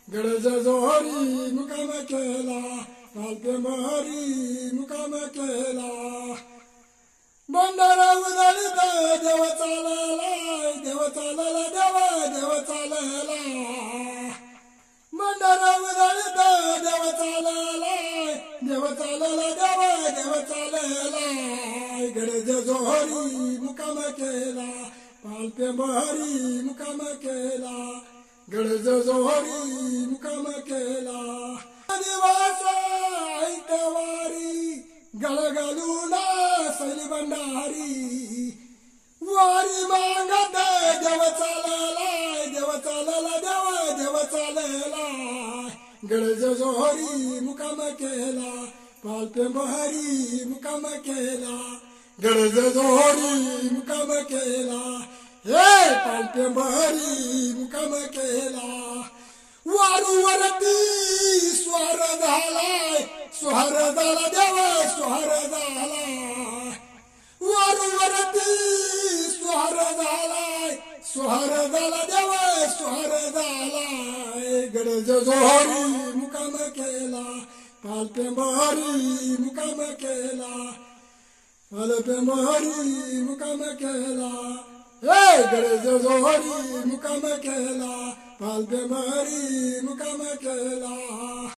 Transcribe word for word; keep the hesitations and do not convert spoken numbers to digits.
गरज जोहरी मुकाम केला पालते मोहरी मुकाम केला बंडारा उधळीत देव चालला देव चालला देव देव चालला बंडारा उधळीत देव चालला देव चालला देव देव चालला गरज जोहरी मुकाम केला पालते मोहरी मुकाम केला गरज जोहरी मुकाम केला दिवस ऐकवारी गळगळून सैली बंडारी वारी मागत देव चालला देव चालला देव देव चालला गरज जोहरी मुकाम केला पालते मोहरी मुकाम केला गरज जोहरी मुकाम केला हे पालते मोहरी मुकाम केला वारूवरती स्वार झालाय स्वार झाला देव स्वार झाला वारूवरती स्वार झालाय स्वार झाला देव स्वार झालाय गरज जोहरी मुकाम केला पालते मोहरी मुकाम केला पालते मोहरी मुकाम केला हे गरज जोहरी मुकाम केला पालते मोहरी मुकाम केला।